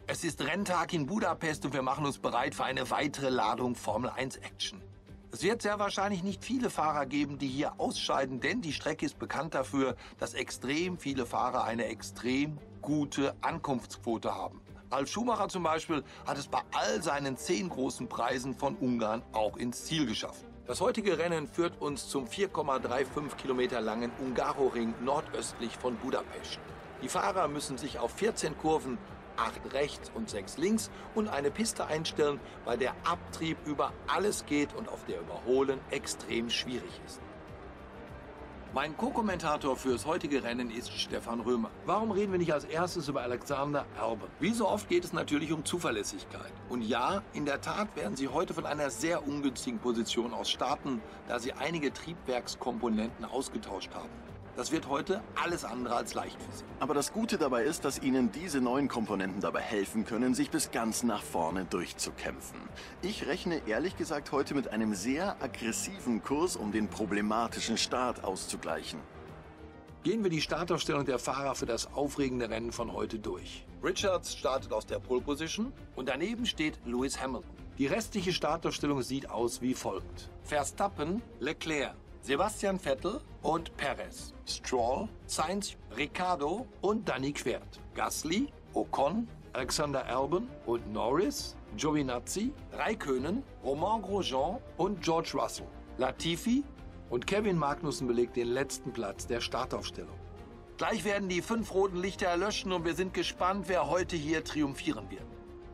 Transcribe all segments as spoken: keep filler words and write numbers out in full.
Es ist Renntag in Budapest und wir machen uns bereit für eine weitere Ladung Formel eins Action. Es wird sehr wahrscheinlich nicht viele Fahrer geben, die hier ausscheiden, denn die Strecke ist bekannt dafür, dass extrem viele Fahrer eine extrem gute Ankunftsquote haben. Ralf Schumacher zum Beispiel hat es bei all seinen zehn großen Preisen von Ungarn auch ins Ziel geschafft. Das heutige Rennen führt uns zum vier Komma fünfunddreißig Kilometer langen Hungaroring nordöstlich von Budapest. Die Fahrer müssen sich auf vierzehn Kurven, acht rechts und sechs links und eine Piste einstellen, bei der Abtrieb über alles geht und auf der Überholen extrem schwierig ist. Mein Co-Kommentator fürs heutige Rennen ist Stefan Römer. Warum reden wir nicht als erstes über Alexander Albon? Wie so oft geht es natürlich um Zuverlässigkeit. Und ja, in der Tat werden Sie heute von einer sehr ungünstigen Position aus starten, da Sie einige Triebwerkskomponenten ausgetauscht haben. Das wird heute alles andere als leicht für Sie. Aber das Gute dabei ist, dass Ihnen diese neuen Komponenten dabei helfen können, sich bis ganz nach vorne durchzukämpfen. Ich rechne ehrlich gesagt heute mit einem sehr aggressiven Kurs, um den problematischen Start auszugleichen. Gehen wir die Startaufstellung der Fahrer für das aufregende Rennen von heute durch. Richards startet aus der Pole Position und daneben steht Lewis Hamilton. Die restliche Startaufstellung sieht aus wie folgt: Verstappen, Leclerc, Sebastian Vettel und Perez, Stroll, Sainz, Ricciardo und Danny Quert, Gasly, Ocon, Alexander Albon und Norris, Giovinazzi, Raikkonen, Romain Grosjean und George Russell. Latifi und Kevin Magnussen belegt den letzten Platz der Startaufstellung. Gleich werden die fünf roten Lichter erlöschen und wir sind gespannt, wer heute hier triumphieren wird.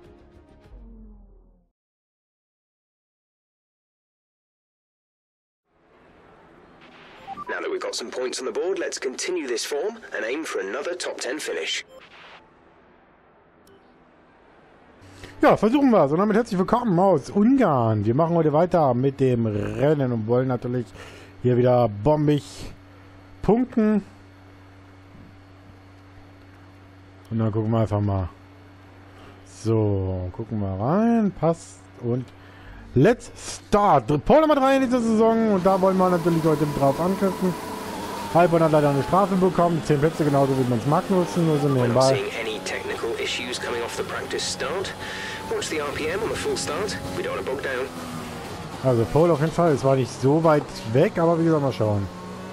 Now that we've got some points on the board, let's continue this form and aim for another top ten finish. Ja, versuchen wir es. Und damit herzlich willkommen aus Ungarn. Wir machen heute weiter mit dem Rennen und wollen natürlich hier wieder bombig punkten. Und dann gucken wir einfach mal. So, gucken wir rein. Passt. Und let's start. Pole Nummer drei in dieser Saison. Und da wollen wir natürlich heute drauf anknüpfen. Albon hat leider eine Strafe bekommen. zehn Plätze, genauso wie man es Magnussen. Nur so nebenbei. Also Pole auf jeden Fall. Es war nicht so weit weg, aber wie gesagt, mal schauen.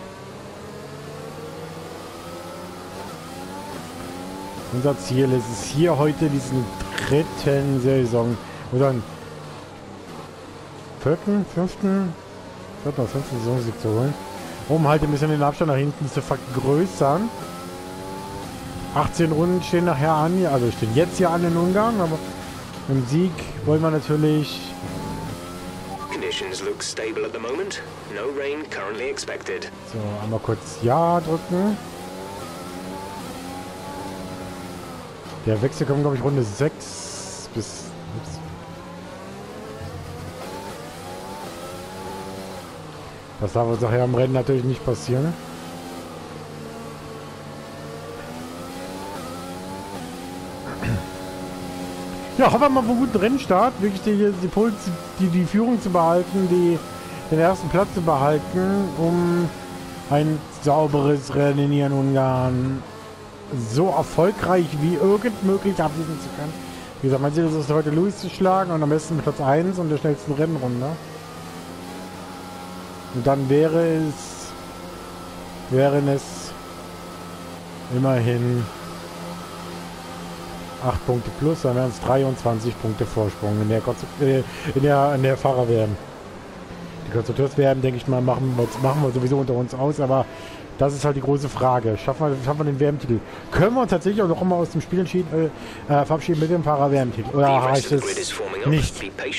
Unser Ziel ist es hier heute diesen dritten Saison oder einen vierten, fünften, vierten oder fünften Saisonsieg zu holen, um halt ein bisschen den Abstand nach hinten zu vergrößern. achtzehn Runden stehen nachher an, also stehen jetzt hier an in Ungarn, aber im Sieg wollen wir natürlich. Conditions look stable at the moment. No rain currently expected. So, einmal kurz Ja drücken. Der Wechsel kommt, glaube ich, Runde sechs bis. Ups. Das darf uns nachher im Rennen natürlich nicht passieren. Ja, hoffen wir mal auf einen guten Rennstart. Wirklich die, die, Puls, die, die Führung zu behalten, die, den ersten Platz zu behalten, um ein sauberes Rennen hier in Ungarn so erfolgreich wie irgend möglich abschließen zu können. Wie gesagt, mein Ziel ist es heute Lewis zu schlagen und am besten Platz eins und der schnellsten Rennrunde. Und dann wäre es, wären es immerhin acht Punkte plus, dann wären es dreiundzwanzig Punkte Vorsprung in der, äh, in der, in der Fahrerwerben. Die Konstrukteurswerben, denke ich mal, machen wir, machen wir sowieso unter uns aus, aber das ist halt die große Frage. Schaffen wir, schaffen wir den W M-Titel? Können wir uns tatsächlich auch noch immer aus dem Spiel entschieden, äh, äh, verabschieden mit dem Fahrer-W M-Titel? Oder heißt es nicht?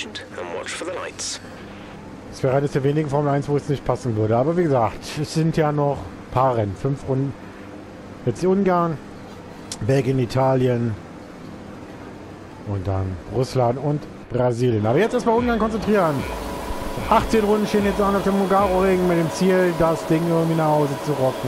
Es wäre eines der wenigen Formel eins, wo es nicht passen würde. Aber wie gesagt, es sind ja noch ein paar Rennen. Fünf Runden. Jetzt Ungarn, Belgien, Italien und dann Russland und Brasilien. Aber jetzt erstmal Ungarn konzentrieren. achtzehn Runden stehen jetzt an auf dem Hungaroring mit dem Ziel, das Ding irgendwie nach Hause zu rocken.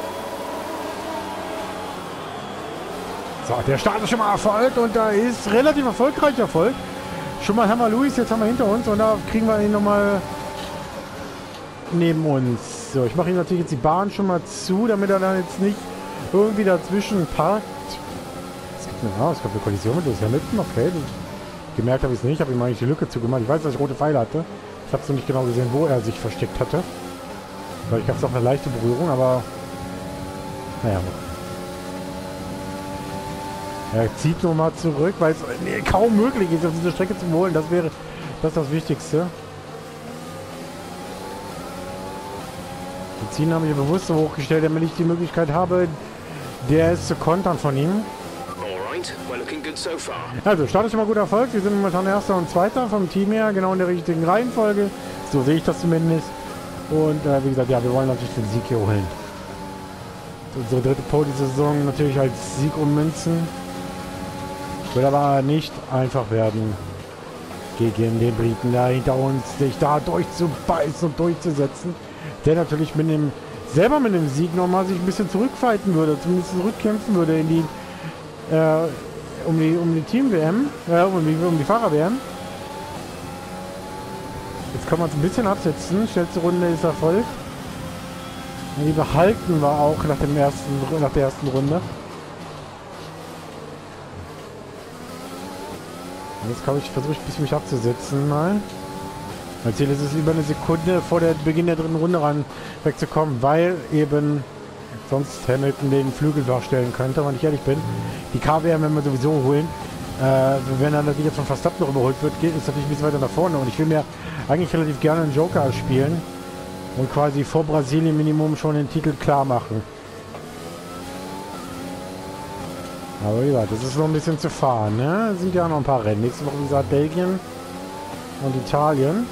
So, der Start ist schon mal erfolgt und da ist relativ erfolgreich erfolgt. Schon mal haben wir Lewis, jetzt haben wir hinter uns und da kriegen wir ihn nochmal neben uns. So, ich mache ihm natürlich jetzt die Bahn schon mal zu, damit er dann jetzt nicht irgendwie dazwischen parkt. Ja, es gab eine Kollision mit Lewis Hamilton, okay. Gemerkt habe ich es nicht, habe ihm eigentlich die Lücke zugemacht. Ich weiß, dass ich rote Pfeile hatte. Ich habe es noch nicht genau gesehen, wo er sich versteckt hatte. Vielleicht gab es auch eine leichte Berührung, aber naja. Er zieht nochmal zurück, weil es nee, kaum möglich ist, auf diese Strecke zu holen. Das wäre das, ist das Wichtigste. Die Ziele habe ich bewusst so hochgestellt, damit ich die Möglichkeit habe, der ist zu kontern von ihm. Also, Start ist schon mal gut erfolgt. Wir sind momentan Erster und Zweiter vom Team her, genau in der richtigen Reihenfolge. So sehe ich das zumindest. Und äh, wie gesagt, ja, wir wollen natürlich den Sieg hier holen. Unsere dritte Pole-Saison natürlich als Sieg ummünzen. Wird aber nicht einfach werden, gegen den Briten da hinter uns sich da durchzubeißen und durchzusetzen. Der natürlich mit dem, selber mit dem Sieg nochmal sich ein bisschen zurückfighten würde, zumindest zurückkämpfen würde in die, äh, um die, um die Team-W M, äh, um die, um die Fahrer-W M. Jetzt kann man es ein bisschen absetzen. Schnellste Runde ist erfolgt. Die behalten wir auch nach, dem ersten, nach der ersten Runde. Und jetzt kann ich versuche ich ein bisschen mich abzusetzen mal. Mein Ziel ist es, über eine Sekunde vor der Beginn der dritten Runde ran wegzukommen, weil eben sonst Hamilton den Flügel darstellen könnte, wenn ich ehrlich bin. Die K W M werden wir sowieso holen. Äh, wenn dann natürlich jetzt von Verstappen noch überholt wird, geht es natürlich ein bisschen weiter nach vorne. Und ich will mir eigentlich relativ gerne einen Joker spielen und quasi vor Brasilien Minimum schon den Titel klar machen. Aber wie gesagt, das ist noch ein bisschen zu fahren, ne? Es sind ja noch ein paar Rennen. Nächste Woche, wie gesagt, Belgien und Italien.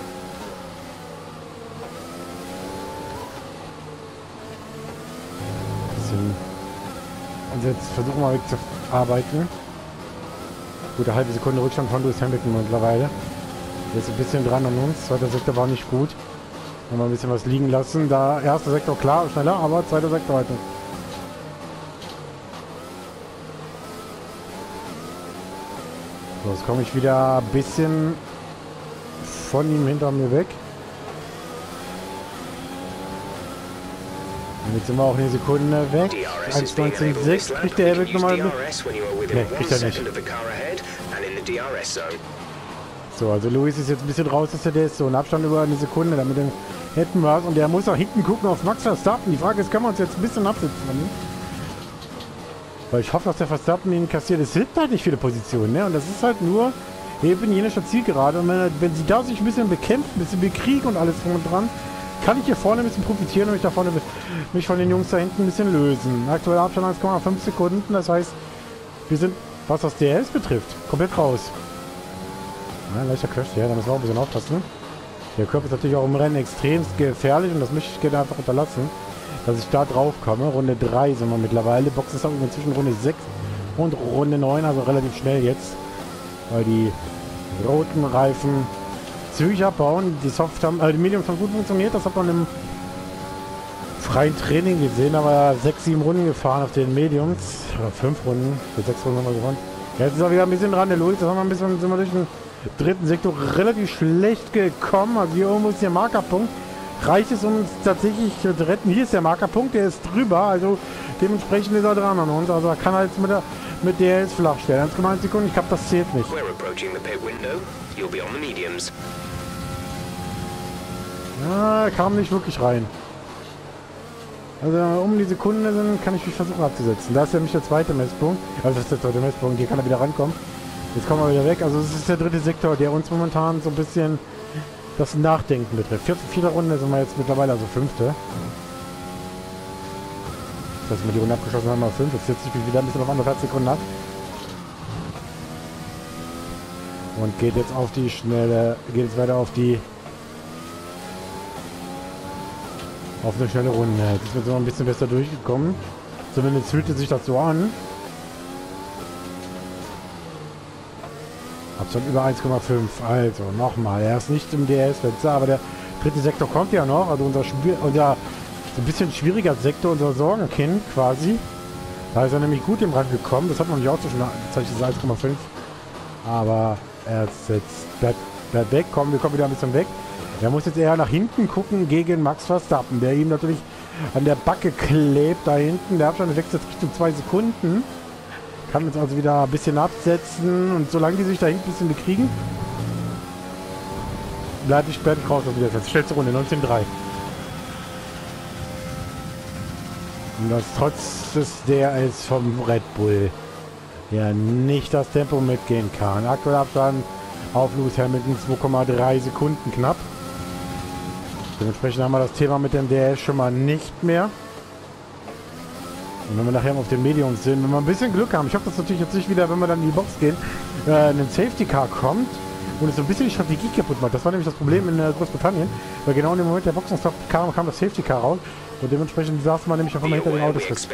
Bisschen. Und jetzt versuchen wir wegzuarbeiten. Gute halbe Sekunde Rückstand von Lewis Hamilton mittlerweile. Der ist ein bisschen dran an uns. Zweiter Sektor war nicht gut. Haben wir ein bisschen was liegen lassen. Da erster Sektor klar, schneller, aber zweiter Sektor heute. So, jetzt komme ich wieder ein bisschen von ihm hinter mir weg. Und jetzt sind wir auch eine Sekunde weg. eins neunzehn sechs kriegt der Hamilton nochmal. Ne, kriegt er nicht. So, also Lewis ist jetzt ein bisschen raus aus der D S, so ein Abstand über eine Sekunde, damit hätten wir es. Und der muss auch hinten gucken auf Max Verstappen. Die Frage ist, können wir uns jetzt ein bisschen absetzen? Weil ich hoffe, dass der Verstappen ihn kassiert. Es sind halt nicht viele Positionen, ne? Und das ist halt nur eben jene Zielgerade. Und wenn, wenn sie da sich ein bisschen bekämpfen, ein bisschen bekriegen und alles drum und dran, kann ich hier vorne ein bisschen profitieren und mich da vorne mich von den Jungs da hinten ein bisschen lösen. Aktueller Abstand eins Komma fünf Sekunden. Das heißt, wir sind, was das D R S betrifft, komplett raus. Ja, leichter Crash, ja, da müssen wir auch ein bisschen aufpassen. Der Körper ist natürlich auch im Rennen extrem gefährlich und das möchte ich gerne einfach unterlassen, dass ich da drauf komme. Runde drei sind wir mittlerweile. Boxen ist auch zwischen Runde sechs und Runde neun, also relativ schnell jetzt. Weil die roten Reifen zügig abbauen. Die Soft haben, äh, die Mediums haben gut funktioniert. Das hat man im freien Training gesehen, aber sechs, sieben Runden gefahren auf den Mediums. Oder fünf Runden. Für sechs Runden haben wir gewonnen. Ja, jetzt ist er wieder ein bisschen dran, der Louis. Das haben wir ein bisschen, sind wir durch den dritten Sektor relativ schlecht gekommen. Also hier irgendwo ist der Markerpunkt. Reicht es, um uns tatsächlich zu retten? Hier ist der Markerpunkt, der ist drüber. Also dementsprechend ist er dran an uns. Also er kann halt mit der mit der jetzt flach stellen. eins Komma eins Sekunden, ich glaube, das zählt nicht. Ja, kam nicht wirklich rein. Also um die Sekunde sind, kann ich mich versuchen abzusetzen. Da ist nämlich der zweite Messpunkt. Also das ist der zweite Messpunkt, hier kann er wieder rankommen. Jetzt kommen wir wieder weg. Also das ist der dritte Sektor, der uns momentan so ein bisschen das Nachdenken betrifft. Vierte, vierte Runde sind wir jetzt mittlerweile, also fünfte. Dass wir die Runde abgeschlossen haben, mal fünf. Jetzt setzt sich wieder ein bisschen auf anderthalb Sekunden ab. Und geht jetzt auf die schnelle, geht jetzt weiter auf die auf eine schnelle Runde. Jetzt ist wir noch ein bisschen besser durchgekommen. Zumindest fühlte sich das so an. Abstand über eins Komma fünf. Also nochmal. Er ist nicht im D R S-Fenster, aber der dritte Sektor kommt ja noch. Also unser Spiel, unser so ein bisschen schwieriger Sektor, unser Sorgenkind quasi. Da ist er nämlich gut im Rand gekommen. Das hat man nicht auch so schon. Das ist eins Komma fünf. Aber er ist jetzt bleibt, bleibt weg. Komm, wir kommen wieder ein bisschen weg. Er muss jetzt eher nach hinten gucken gegen Max Verstappen, der ihm natürlich an der Backe klebt da hinten. Der Abstand wächst jetzt Richtung zwei Sekunden. Kann uns also wieder ein bisschen absetzen. Und solange die sich da hinten ein bisschen bekriegen, bleibt die Sperren raus. Das wieder fest. Schnellste Runde, neunzehn drei. Und das trotz des der ist vom Red Bull ja nicht das Tempo mitgehen kann. Aktueller Abstand auf Lewis Hamilton zwei Komma drei Sekunden knapp. Dementsprechend haben wir das Thema mit dem D R S schon mal nicht mehr. Und wenn wir nachher auf den Mediums sind, wenn wir ein bisschen Glück haben, ich hoffe, dass natürlich jetzt nicht wieder, wenn wir dann in die Box gehen, äh, ein Safety Car kommt und es so ein bisschen die Strategie kaputt macht. Das war nämlich das Problem in äh, Großbritannien, weil genau in dem Moment der Boxenstopp kam, kam das Safety Car raus und dementsprechend saß man nämlich auch immer hinter den Autos fest.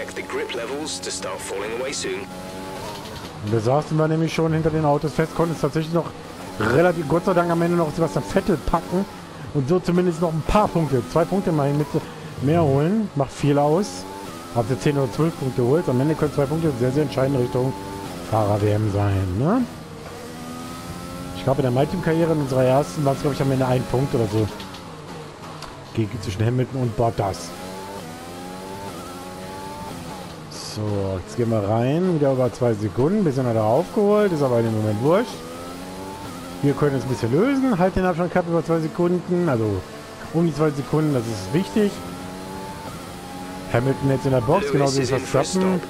Und da saßen wir nämlich schon hinter den Autos fest, konnten es tatsächlich noch relativ, Gott sei Dank am Ende noch Sebastian Vettel packen und so zumindest noch ein paar Punkte, zwei Punkte mal mit mehr holen, macht viel aus. Habt ihr zehn oder zwölf Punkte geholt, am Ende können zwei Punkte sehr, sehr entscheidend Richtung Fahrer-W M sein, ne? Ich glaube, in der MyTeam-Karriere in unserer ersten war es, glaube ich, am Ende ein Punkt oder so. Gegen zwischen Hamilton und Bottas. So, jetzt gehen wir rein. Wieder über zwei Sekunden. Ein bisschen hat er aufgeholt. Ist aber in dem Moment wurscht. Wir können es ein bisschen lösen. Halt den Abstand gehabt über zwei Sekunden. Also um die zwei Sekunden. Das ist wichtig. Hamilton jetzt in der Box. Genauso wie Verstappen.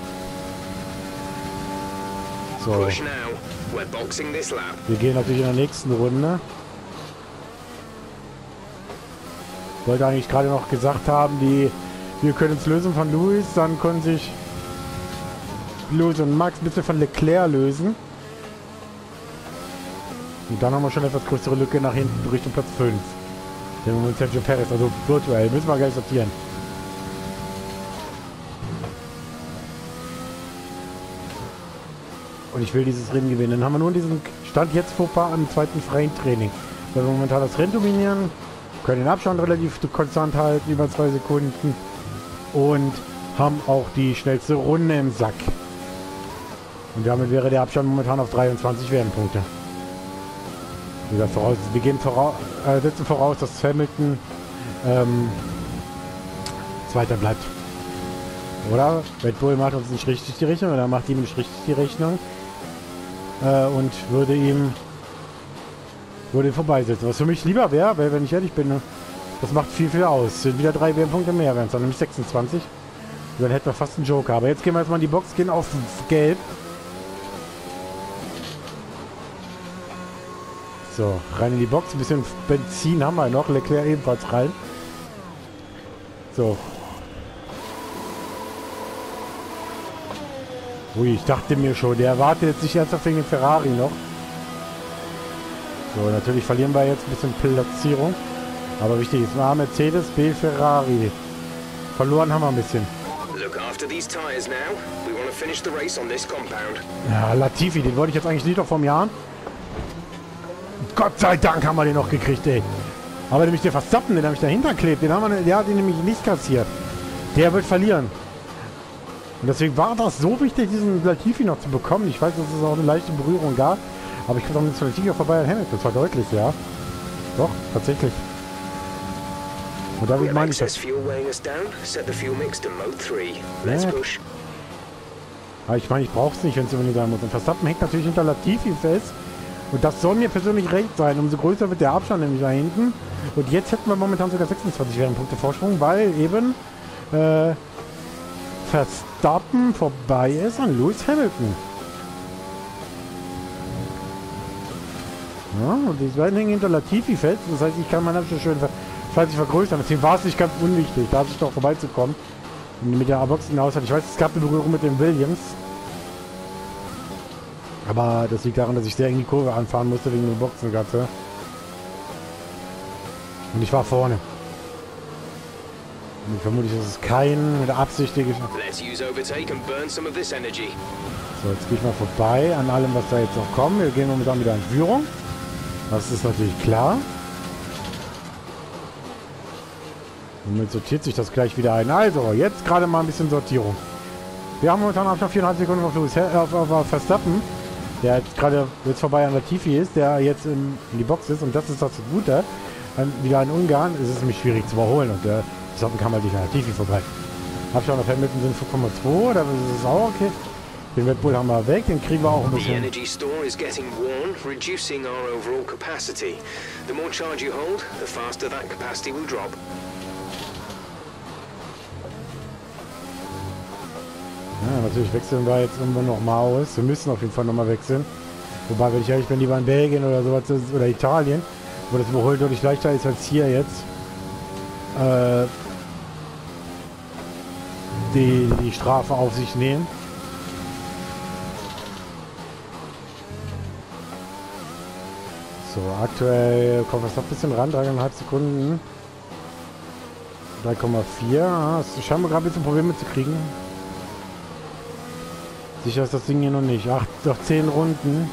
So. Wir gehen natürlich in der nächsten Runde. Ich wollte eigentlich gerade noch gesagt haben, die wir können es lösen von Lewis. Dann können sich Lewis und Max ein bisschen von Leclerc lösen. Und dann haben wir schon eine etwas größere Lücke nach hinten Richtung Platz fünf. Der Moment Sergio Perez, also virtuell, müssen wir gleich sortieren. Und ich will dieses Rennen gewinnen. Dann haben wir nur diesen Stand jetzt Fauxpas am zweiten freien Training. Weil wir momentan das Rennen dominieren, können den Abstand relativ konstant halten, über zwei Sekunden. Und haben auch die schnellste Runde im Sack. Und damit wäre der Abstand momentan auf dreiundzwanzig Werdenpunkte. Wie gesagt, voraus, wir gehen voraus, äh, setzen voraus, dass Hamilton ähm, Zweiter bleibt. Oder? Red Bull macht uns nicht richtig die Rechnung, oder macht ihm nicht richtig die Rechnung. Äh, und würde ihm würde ihn vorbeisetzen. Was für mich lieber wäre, weil wenn ich ehrlich bin, das macht viel, viel aus. Es sind wieder drei W M-Punkte mehr, wären es dann nämlich sechsundzwanzig. Und dann hätten wir fast einen Joker. Aber jetzt gehen wir jetzt mal in die Box, gehen auf Gelb. So, rein in die Box. Ein bisschen Benzin haben wir noch. Leclerc ebenfalls rein. So. Ui, ich dachte mir schon, der wartet jetzt nicht ernsthaft wegen dem Ferrari noch. So, natürlich verlieren wir jetzt ein bisschen Platzierung. Aber wichtig ist, A Mercedes, B Ferrari. Verloren haben wir ein bisschen. Ja, Latifi, den wollte ich jetzt eigentlich nicht noch vom Jahr. Gott sei Dank haben wir den noch gekriegt, ey. Aber nämlich der Verstappen, den habe ich dahinter klebt, den haben wir, der hat ihn nämlich nicht kassiert. Der wird verlieren. Und deswegen war das so wichtig, diesen Latifi noch zu bekommen. Ich weiß, dass es auch eine leichte Berührung gab. Aber ich komme mit Latifi vorbei an Hamilton. Das war deutlich, ja. Doch, tatsächlich. Und damit meine ich das. Ja. Aber ich meine, ich brauche es nicht, wenn es unbedingt sein muss. Und Verstappen hängt natürlich hinter Latifi fest. Und das soll mir persönlich recht sein. Umso größer wird der Abstand nämlich da hinten. Und jetzt hätten wir momentan sogar sechsundzwanzig Punkte Vorsprung, weil eben äh, Verstappen vorbei ist an Lewis Hamilton. Ja, und die beiden hängen hinter Latifi fest. Das heißt, ich kann meinen Abstand schön fleißig vergrößern. Deswegen war es nicht ganz unwichtig, da sich doch vorbeizukommen. Mit der Box hinaus hat. Ich weiß, es gab eine Berührung mit dem Williams. Aber das liegt daran, dass ich sehr eng die Kurve anfahren musste wegen der Boxengasse. Und ich war vorne. Und ich vermute, das ist kein mit absichtiges. So, jetzt gehe ich mal vorbei an allem, was da jetzt noch kommt. Wir gehen momentan wieder in Führung. Das ist natürlich klar. Und jetzt sortiert sich das gleich wieder ein. Also, jetzt gerade mal ein bisschen Sortierung. Wir haben momentan Abstand viereinhalb Sekunden auf, Lewis, auf, auf, auf Verstappen, der jetzt gerade jetzt vorbei an Latifi ist, der jetzt in, in die Box ist. Und das ist das Gute. Dann wieder in Ungarn ist es nämlich schwierig zu überholen. Und der Verstappen kam halt nicht an Latifi vorbei. Abstand auf Hamilton sind vier Komma zwei. Da ist es auch okay. Den Red Bull haben wir weg, den kriegen wir auch ein The bisschen. energy store is getting worn, reducing our overall capacity. The more charge you hold, the faster that capacity will drop. Ja, natürlich wechseln wir jetzt irgendwann noch mal aus. Wir müssen auf jeden Fall noch mal wechseln. Wobei, wenn ich ehrlich bin, lieber in Belgien oder sowas oder Italien, wo das Überholen deutlich leichter ist als hier jetzt, äh, die, die Strafe auf sich nehmen. So, aktuell kommt es noch ein bisschen ran, drei Komma fünf Sekunden. drei Komma vier. Ah, es scheint mir gerade ein bisschen Probleme zu kriegen. Sicher ist das Ding hier noch nicht. Acht, noch zehn Runden.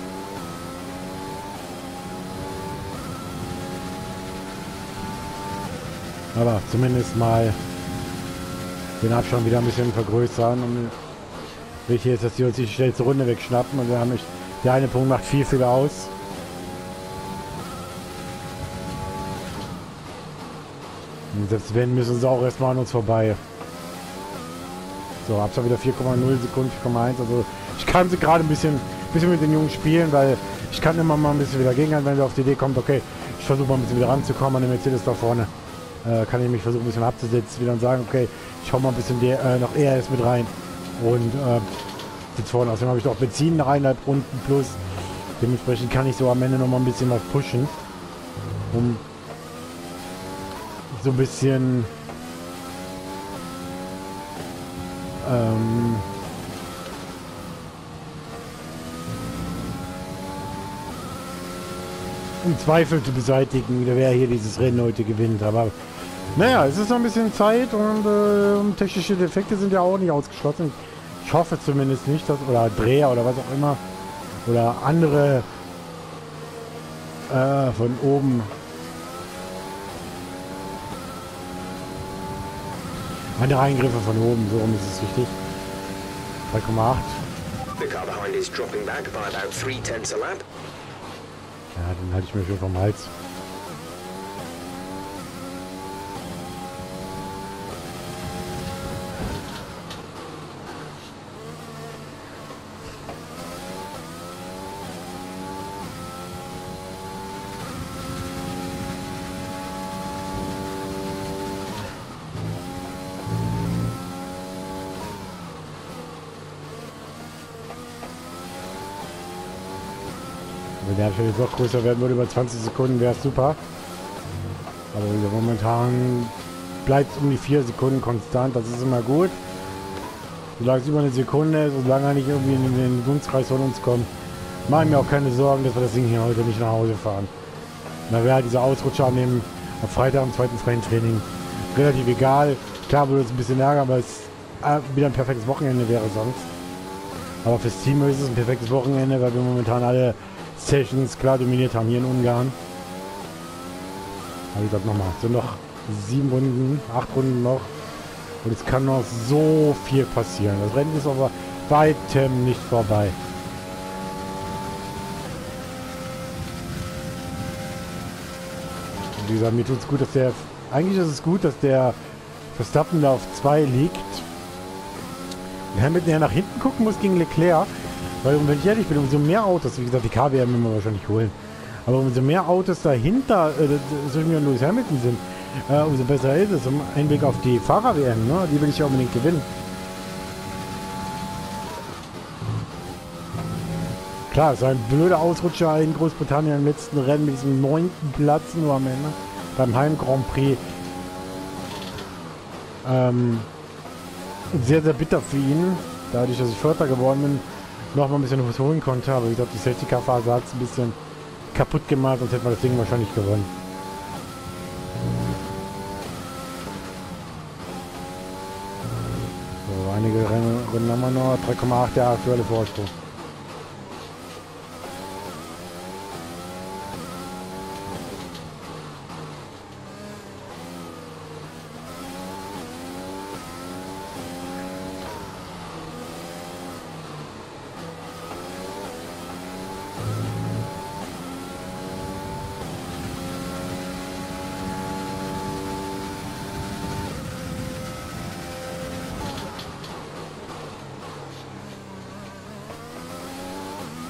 Aber zumindest mal den Abstand wieder ein bisschen vergrößern. Und wichtig ist, dass die uns die schnellste Runde wegschnappen. Und wir haben nicht, der eine Punkt macht viel, viel aus. Und selbst wenn, müssen sie auch erstmal an uns vorbei. So, hab's ja wieder vier Komma null Sekunden, vier Komma eins. Also ich kann sie gerade ein bisschen, bisschen mit den Jungs spielen, weil ich kann immer mal ein bisschen wieder gegen, wenn wir auf die Idee kommt, okay, ich versuche mal ein bisschen wieder ranzukommen an den Mercedes da vorne. Äh, kann ich mich versuchen ein bisschen abzusetzen, wieder und sagen, okay, ich hau mal ein bisschen der, äh, noch E R S mit rein. Und äh, sitzt vorne. Außerdem habe ich noch Benzin nach eineinhalb Runden plus. Dementsprechend kann ich so am Ende noch mal ein bisschen was pushen. Um so ein bisschen ähm, um Zweifel zu beseitigen, wer hier dieses Rennen heute gewinnt. Aber naja, es ist noch ein bisschen Zeit und äh, technische Defekte sind ja auch nicht ausgeschlossen. Ich hoffe zumindest nicht, dass, oder Dreher oder was auch immer, oder andere äh, von oben andere Eingriffe von oben, so rum ist es richtig. drei Komma acht. The car behind is dropping back by about three tenths a lap. Ja, den halte ich mir schon vom Hals. Wenn der natürlich noch größer werden würde, über zwanzig Sekunden, wäre es super. Aber momentan bleibt es um die vier Sekunden konstant, das ist immer gut. Solange es über eine Sekunde ist, solange er nicht irgendwie in den Dunstkreis von uns kommt, mache ich mir auch keine Sorgen, dass wir das Ding hier heute nicht nach Hause fahren. Da wäre halt dieser Ausrutscher an dem am Freitag am zweiten freien Training relativ egal. Klar würde es ein bisschen ärgern, weil es äh, wieder ein perfektes Wochenende wäre sonst. Aber fürs Team ist es ein perfektes Wochenende, weil wir momentan alle Sessions klar dominiert haben hier in Ungarn. Aber ich sag nochmal, so noch sieben Runden, acht Runden noch. Und es kann noch so viel passieren. Das Rennen ist aber weitem nicht vorbei. Und wie gesagt, mir tut es gut, dass der... Eigentlich ist es gut, dass der Verstappen da auf zwei liegt. Und Hamilton ja nach hinten gucken muss gegen Leclerc. Weil, wenn ich ehrlich bin, umso mehr Autos, wie gesagt, die K W werden wir wahrscheinlich holen. Aber umso mehr Autos dahinter, äh, zwischen mir und Lewis Hamilton sind, äh, umso besser ist es. Um einen Blick auf die Fahrer-W M, ne? Die will ich ja unbedingt gewinnen. Klar, es war ein blöder Ausrutscher in Großbritannien im letzten Rennen mit diesem neunten Platz nur am Ende. Beim Heim Grand Prix. Ähm, sehr, sehr bitter für ihn. Dadurch, dass ich Vierter geworden bin, noch mal ein bisschen was holen konnte. Aber wie gesagt, die Safety-Car-Phase hat es ein bisschen kaputt gemacht, sonst hätte man das Ding wahrscheinlich gewonnen. So, einige Rennen, Rennen haben wir noch. drei Komma acht der aktuelle Vorsprung.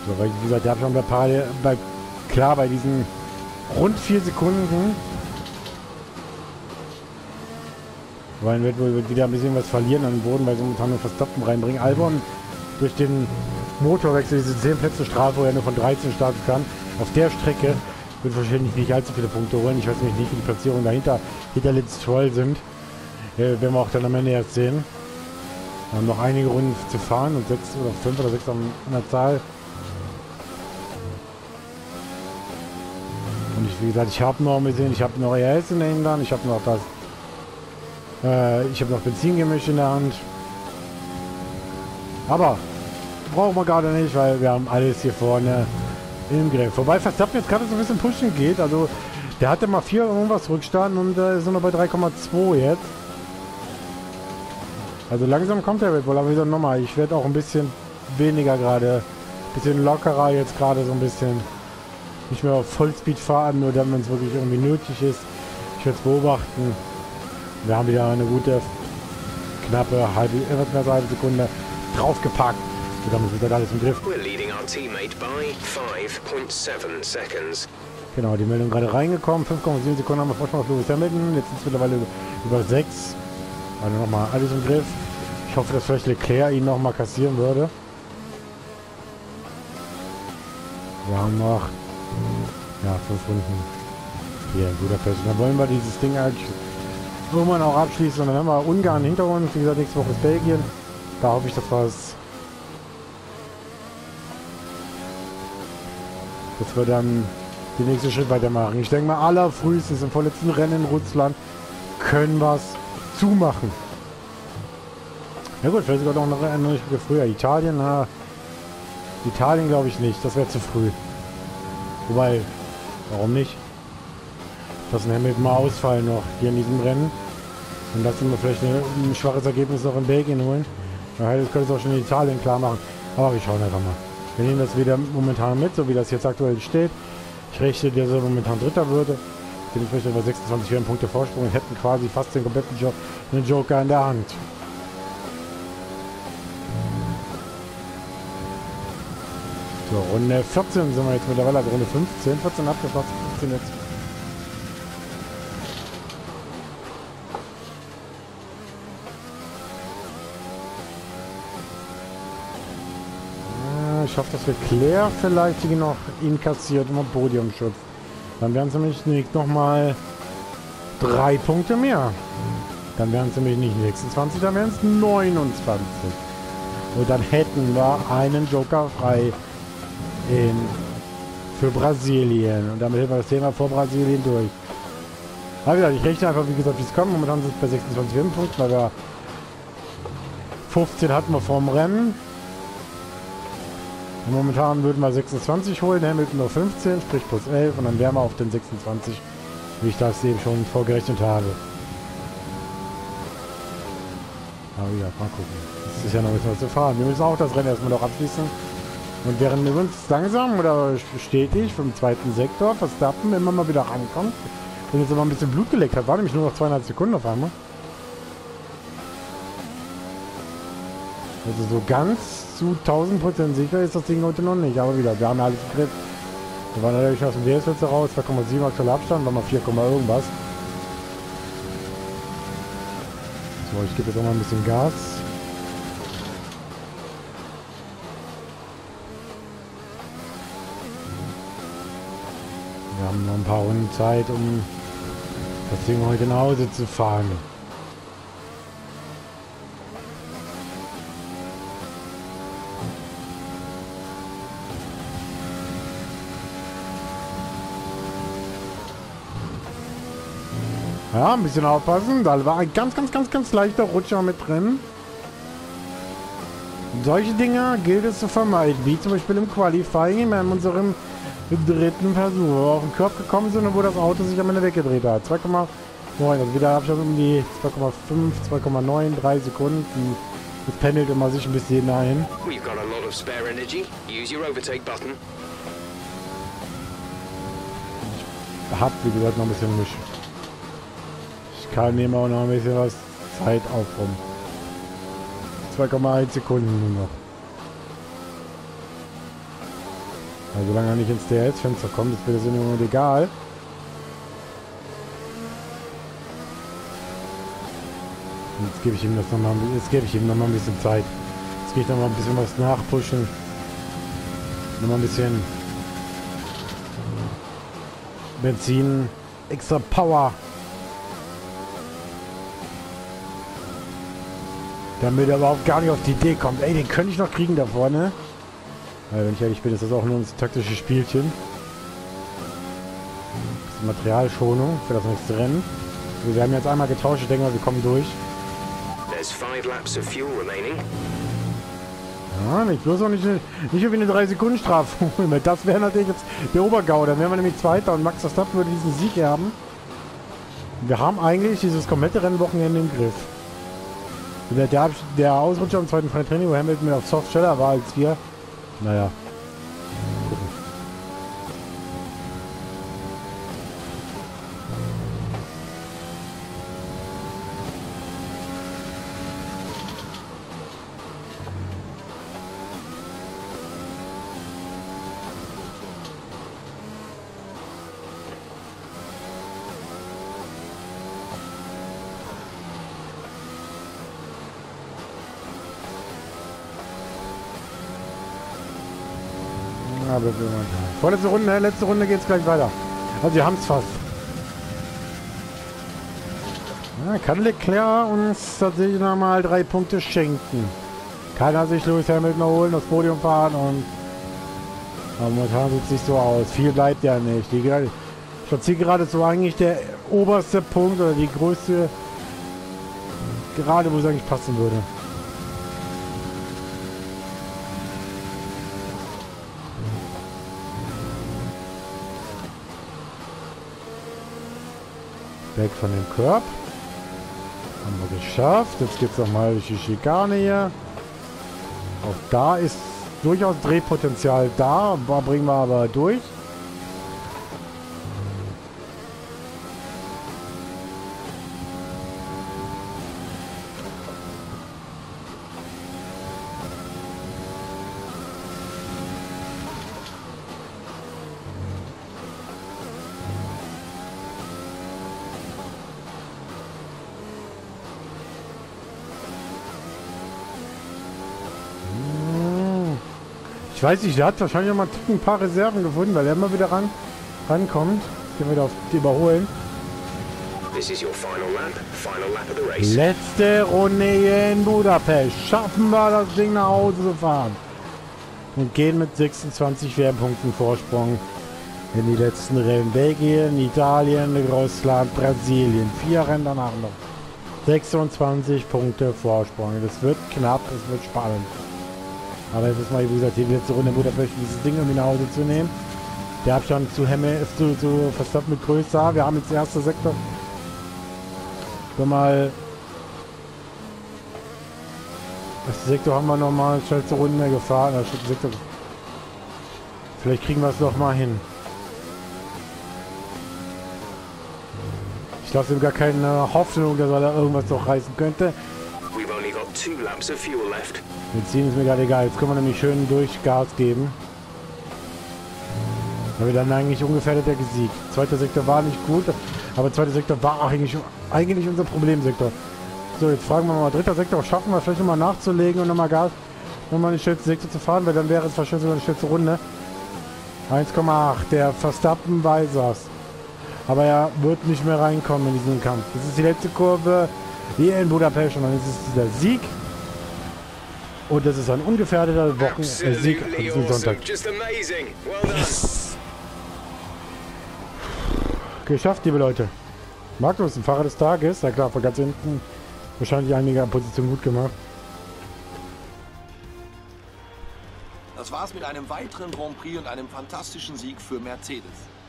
So, weil, wie gesagt, der Abstand bleibt parallel, bleibt klar bei diesen rund vier Sekunden. Weil wird wohl wieder ein bisschen was verlieren an den Boden, weil sie momentan nur Verstappen reinbringen. Albon durch den Motorwechsel, diese zehn Plätze Strafe, wo er nur von dreizehn starten kann. Auf der Strecke wird wahrscheinlich nicht allzu viele Punkte holen. Ich weiß nämlich nicht, wie die Platzierungen dahinter hinter Lance Stroll sind. Äh, werden wir auch dann am Ende erst sehen. Wir haben noch einige Runden zu fahren und sechs oder fünf oder sechs an der Zahl. Und ich, wie gesagt, ich habe noch gesehen, ich habe noch E R S in der Hinterhand, ich habe noch das, äh, ich habe noch Benzingemisch in der Hand. Aber brauchen wir gerade nicht, weil wir haben alles hier vorne im Griff. Wobei Verstappen jetzt gerade so ein bisschen pushen geht, also der hatte mal vier irgendwas Rückstand und äh, ist nur noch bei drei Komma zwei jetzt. Also langsam kommt der Red Bull, aber wieder nochmal, ich werde auch ein bisschen weniger gerade, ein bisschen lockerer jetzt gerade so ein bisschen. Nicht mehr auf Vollspeed fahren, nur dann, wenn es wirklich irgendwie nötig ist. Ich werde es beobachten. Wir haben wieder eine gute, knappe halbe, etwas mehr als eine halbe Sekunde draufgepackt. Und damit ist alles im Griff. Genau, die Meldung gerade reingekommen. fünf Komma sieben Sekunden haben wir Vorsprung auf Lewis Hamilton. Jetzt sind es mittlerweile über sechs. Also nochmal alles im Griff. Ich hoffe, dass vielleicht Leclerc ihn nochmal kassieren würde. Wir haben noch ja, fünf Runden hier in Budapest. Und dann wollen wir dieses Ding halt irgendwann auch abschließen. Und dann haben wir Ungarn hinter uns. Wie gesagt, nächste Woche ist Belgien. Da hoffe ich, dass wir es, dass wir dann den nächsten Schritt weitermachen. Ich denke mal, allerfrühestens im vorletzten Rennen in Russland können wir es zumachen. Ja gut, vielleicht sogar noch eine Strecke früher. Italien, na, Italien glaube ich nicht. Das wäre zu früh. Wobei, warum nicht? Lassen Hamilton mal ausfallen noch hier in diesem Rennen. Und lassen wir vielleicht eine, ein schwaches Ergebnis noch in Belgien holen. Ja, das könnte es auch schon in Italien klar machen. Aber ich schaue einfach mal. Wir nehmen das wieder momentan mit, so wie das jetzt aktuell steht. Ich rechne, der so momentan Dritter würde. Dementsprechend über sechsundzwanzig Punkte Vorsprung und hätten quasi fast den kompletten jo den Joker in der Hand. So, Runde vierzehn sind wir jetzt mittlerweile, also Runde fünfzehn, vierzehn abgeschlossen, fünfzehn jetzt. Ich hoffe, dass Leclerc vielleicht hier noch inkassiert im Podiumschutz. Dann wären es nämlich nicht nochmal drei Punkte mehr. Dann wären es nämlich nicht sechsundzwanzig, dann wären es neunundzwanzig. Und dann hätten wir einen Joker frei in, für Brasilien. Und damit hätten wir das Thema vor Brasilien durch. Aber ja, ich rechne einfach, wie gesagt, wie es kommt. Momentan sind es bei sechsundzwanzig Punkten, weil wir fünfzehn hatten wir vorm Rennen. Und momentan würden wir sechsundzwanzig holen, Hamilton nur fünfzehn, sprich plus elf und dann wären wir auf den sechsundzwanzig, wie ich das eben schon vorgerechnet habe. Aber ja, mal gucken. Es ist ja noch ein bisschen was zu fahren. Wir müssen auch das Rennen erstmal noch abschließen. Und während wir uns langsam oder stetig vom zweiten Sektor Verstappen immer mal wieder rankommt und jetzt immer ein bisschen Blut geleckt hat, war nämlich nur noch zweieinhalb Sekunden auf einmal. Also so ganz zu tausend Prozent sicher ist das Ding heute noch nicht. Aber wieder, wir haben ja alles im Griff. Wir waren natürlich aus dem D S jetzt raus. zwei Komma sieben aktueller Abstand, war mal vier, irgendwas. So, ich gebe jetzt auch mal ein bisschen Gas. Wir haben noch ein paar Runden Zeit, um das Ding heute nach Hause zu fahren. Ja, ein bisschen aufpassen. Da war ein ganz, ganz, ganz, ganz leichter Rutscher mit drin. Solche Dinge gilt es zu vermeiden. Wie zum Beispiel im Qualifying in unserem dritten Versuch, wo wir auf den Körper gekommen sind und wo das Auto sich am Ende weggedreht hat. zwei Komma neun, also wieder Abstand um die zwei Komma fünf, zwei Komma neun, drei Sekunden. Das pendelt immer sich ein bisschen hinein. We've got a lot of spare energy. Use your overtake button. Ich hab, wie gesagt, noch ein bisschen Misch. Ich kann nehmen auch noch ein bisschen was Zeit auf rum. zwei Komma eins Sekunden nur noch. Also solange er nicht ins D R S-Fenster kommt, ist mir das im Moment egal. Und jetzt gebe ich ihm das noch mal, jetzt gebe ich ihm noch mal ein bisschen Zeit. Jetzt gehe ich noch mal ein bisschen was nachpushen. Noch mal ein bisschen Benzin, extra Power. Damit er überhaupt gar nicht auf die Idee kommt. Ey, den könnte ich noch kriegen da vorne. Weil, wenn ich ehrlich bin, ist das auch nur ein taktisches Spielchen. Das ist Materialschonung für das nächste Rennen. Wir haben jetzt einmal getauscht, ich denke mal, wir kommen durch. There's five laps of fuel remaining. Ja, nicht bloß auch nicht, nicht irgendwie eine drei Sekunden Strafe holen. Das wäre natürlich jetzt der Obergau. Dann wären wir nämlich Zweiter und Max Verstappen würde diesen Sieg haben. Wir haben eigentlich dieses komplette Rennwochenende im Griff. Der, der, der Ausrutscher am zweiten freien Training, wo Hamilton mit auf Soft schneller war als wir. Naja. Gucken. Aber vorletzte Runde, letzte Runde geht es gleich weiter. Also wir haben es fast. Ja, kann Leclerc uns tatsächlich nochmal drei Punkte schenken. Keiner sich Lewis Hamilton holen, das Podium fahren und aber momentan sieht es nicht so aus. Viel bleibt ja nicht. Die, ich verziehe gerade so eigentlich der oberste Punkt oder die größte, gerade wo es eigentlich passen würde. Weg von dem Curb. Haben wir geschafft. Jetzt geht es nochmal durch die Schikane hier. Auch da ist durchaus Drehpotenzial da. Bringen wir aber durch. Ich weiß nicht, der hat wahrscheinlich noch mal ein paar Reserven gefunden, weil er immer wieder ran, rankommt. Gehen wir wieder auf die überholen. This is your final lap. Final lap of the race. Letzte Runde in Budapest. Schaffen wir das Ding nach Hause zu fahren. Und gehen mit sechsundzwanzig Wehrpunkten Vorsprung in die letzten Rennen. Belgien, Italien, Russland, Brasilien. Vier Rennen danach noch. sechsundzwanzig Punkte Vorsprung. Das wird knapp, das wird spannend. Aber jetzt ist mal, wie gesagt, die letzte Runde in Budapest, dieses Ding irgendwie nach Hause zu nehmen. Der Abstand zu Hemme ist zu, zu Verstappen mit größer. Wir haben jetzt den ersten Sektor. Schon mal. Das Sektor haben wir nochmal schnellste Runde gefahren. Das Sektor. Vielleicht kriegen wir es noch mal hin. Ich lasse ihm gar keine Hoffnung, dass er da irgendwas noch reißen könnte. We've only got two laps of fuel left. Benzin ist mir gerade egal. Jetzt können wir nämlich schön durch Gas geben. Weil wir dann eigentlich ungefährdet gesiegt. Zweiter Sektor war nicht gut, aber zweiter Sektor war eigentlich, eigentlich unser Problemsektor. So, jetzt fragen wir mal, dritter Sektor, schaffen wir vielleicht nochmal nachzulegen und nochmal Gas, nochmal den schnellsten Sektor zu fahren, weil dann wäre es wahrscheinlich sogar eine schnellste Runde. eins Komma acht, der Verstappen weiß das. Aber er wird nicht mehr reinkommen in diesen Kampf. Das ist die letzte Kurve hier in Budapest und dann ist es der Sieg. Und das ist ein ungefährdeter Wochen-Sieg an diesem Sonntag. Yes. Geschafft, liebe Leute. Magnus, ein Fahrer des Tages. Ja klar, von ganz hinten wahrscheinlich einige Positionen gut gemacht. Das war's mit einem weiteren Grand Prix und einem fantastischen Sieg für Mercedes.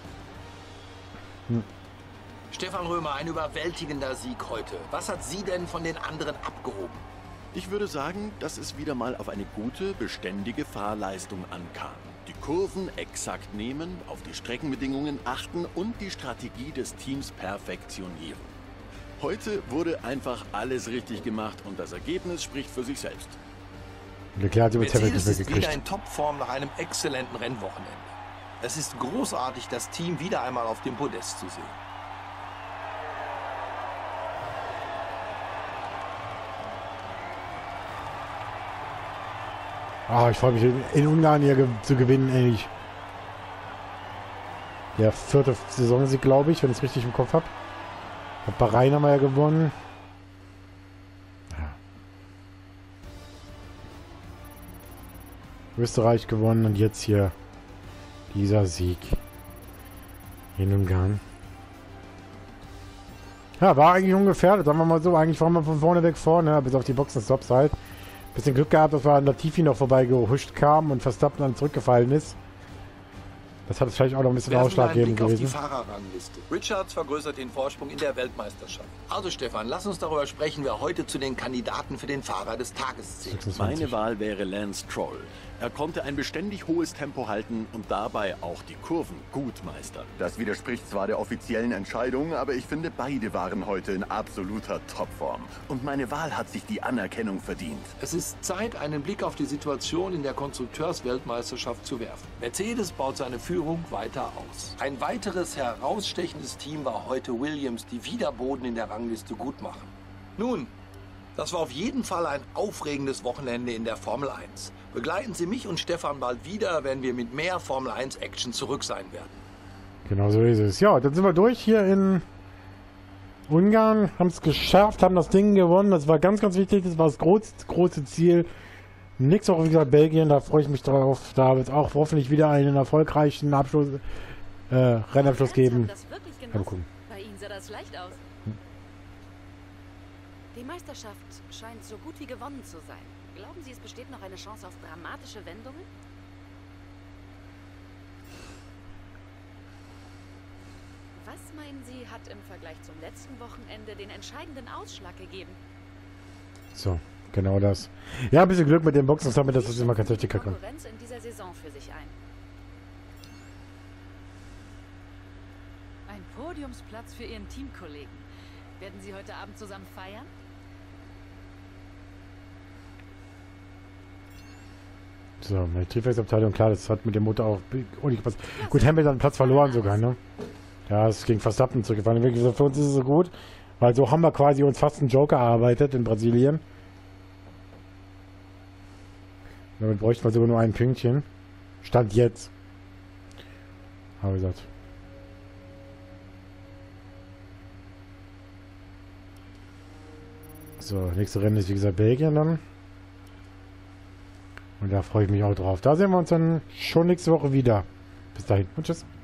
Hm. Stefan Römer, ein überwältigender Sieg heute. Was hat Sie denn von den anderen abgehoben? Ich würde sagen, dass es wieder mal auf eine gute, beständige Fahrleistung ankam. Die Kurven exakt nehmen, auf die Streckenbedingungen achten und die Strategie des Teams perfektionieren. Heute wurde einfach alles richtig gemacht und das Ergebnis spricht für sich selbst. Mercedes ist wieder in Topform nach einem exzellenten Rennwochenende. Es ist großartig, das Team wieder einmal auf dem Podest zu sehen. Ah, ich freue mich in, in Ungarn hier ge zu gewinnen, ehrlich. Der vierte Saisonsieg, glaube ich, wenn ich es richtig im Kopf habe. Bahrain haben wir ja gewonnen. Ja. Österreich gewonnen und jetzt hier dieser Sieg in Ungarn. Ja, war eigentlich ungefährdet, sagen wir mal so. Eigentlich waren wir von vorne weg vorne, bis auf die Boxenstops halt. Bisschen Glück gehabt, dass wir an Latifi noch vorbeigehuscht kamen und Verstappen dann zurückgefallen ist. Das hat vielleicht auch noch ein bisschen ausschlaggebend gewesen. Die Fahrerrangliste. Richards vergrößert den Vorsprung in der Weltmeisterschaft. Also Stefan, lass uns darüber sprechen, wer heute zu den Kandidaten für den Fahrer des Tages zählt. sechsundzwanzig. Meine Wahl wäre Lance Stroll. Er konnte ein beständig hohes Tempo halten und dabei auch die Kurven gut meistern. Das widerspricht zwar der offiziellen Entscheidung, aber ich finde, beide waren heute in absoluter Topform. Und meine Wahl hat sich die Anerkennung verdient. Es ist Zeit, einen Blick auf die Situation in der Konstrukteursweltmeisterschaft zu werfen. Mercedes baut seine Führung weiter aus. Ein weiteres herausstechendes Team war heute Williams, die wieder Boden in der Rangliste gut machen. Nun, das war auf jeden Fall ein aufregendes Wochenende in der Formel eins. Begleiten Sie mich und Stefan bald wieder, wenn wir mit mehr Formel eins Action zurück sein werden. Genau so ist es. Ja, dann sind wir durch hier in Ungarn, haben es geschafft, haben das Ding gewonnen. Das war ganz, ganz wichtig. Das war das große, große Ziel. Nächste Woche, wie gesagt, Belgien, da freue ich mich drauf. Da wird es auch hoffentlich wieder einen erfolgreichen Abschluss, äh, Rennabschluss geben. Mal gucken. Bei Ihnen sah das leicht aus. Hm. Die Meisterschaft scheint so gut wie gewonnen zu sein. Glauben Sie, es besteht noch eine Chance auf dramatische Wendungen? Was meinen Sie, hat im Vergleich zum letzten Wochenende den entscheidenden Ausschlag gegeben? So, genau das. Ja, ein bisschen Glück mit den Boxen, damit das ist immer ganz richtig kacke. Konkurrenz in dieser Saison für sich ein. Ein Podiumsplatz für Ihren Teamkollegen. Werden Sie heute Abend zusammen feiern? So, meine Triebwerksabteilung, klar, das hat mit dem Motor auch oh, nicht gepasst. Gut, Hamilton hat Platz verloren sogar, ne? Ja, es ging Verstappen zurückgefallen. Wie gesagt, für uns ist es so gut, weil so haben wir quasi uns fast einen Joker erarbeitet in Brasilien. Damit bräuchten wir sogar nur ein Pünktchen. Stand jetzt. Aber wie gesagt. So, nächste Rennen ist wie gesagt Belgien dann. Und da freue ich mich auch drauf. Da sehen wir uns dann schon nächste Woche wieder. Bis dahin und tschüss.